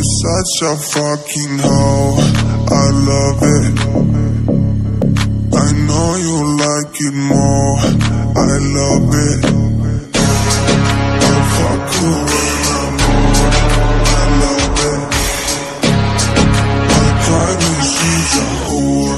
Such a fucking hoe, I love it. I know you like it more, I love it. I fuck you when I'm bored, I love it. My private, she's a whore.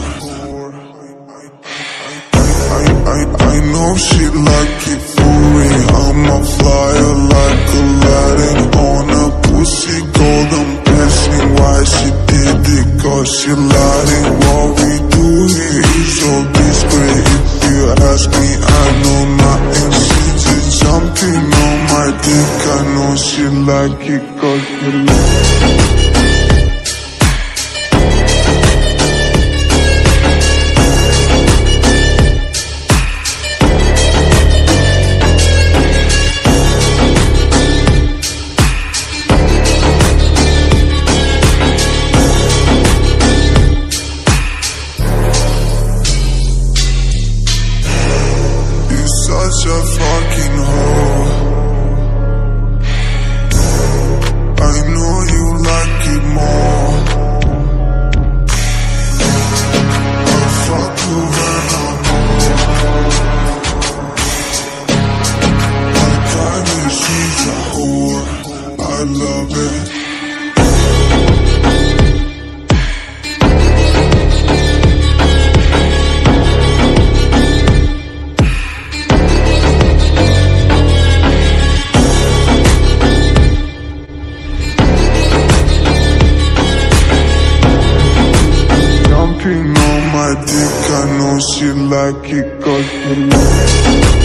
I know she like it for me. I'm a flyer like Aladdin on a pussy golden blessing. Why she did it? Cause she lied. What we do here is so discreet. If you ask me, I know nothing. She just jumping on my dick. I know she like it cause she like it. Such a fucking hoe. I know you like it more. I fuck you when I'm bored. My private, she's a whore. I love it. On my dick, I know she like it cause she like it.